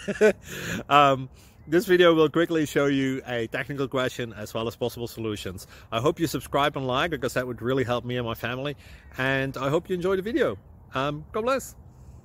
This video will quickly show you a technical question as well as possible solutions. I hope you subscribe and like, because that would really help me and my family. And I hope you enjoy the video. God bless.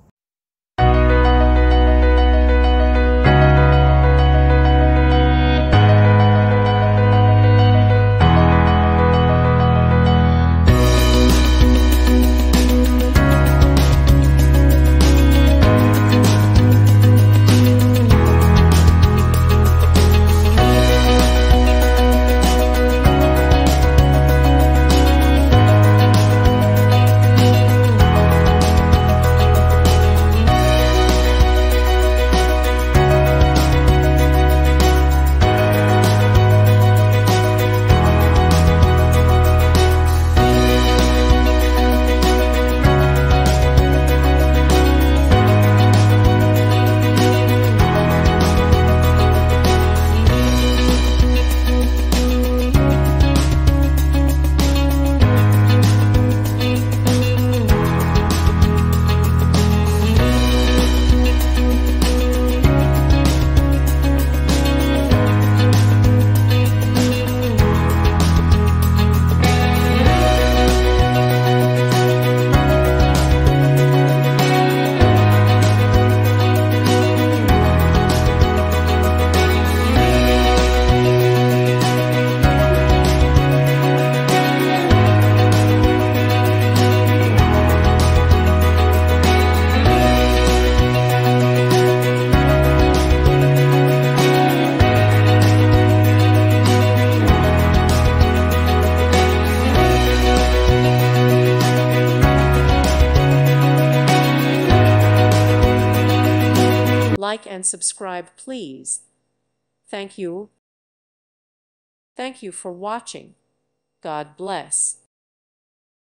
Like and subscribe, please. Thank you. Thank you for watching. God bless.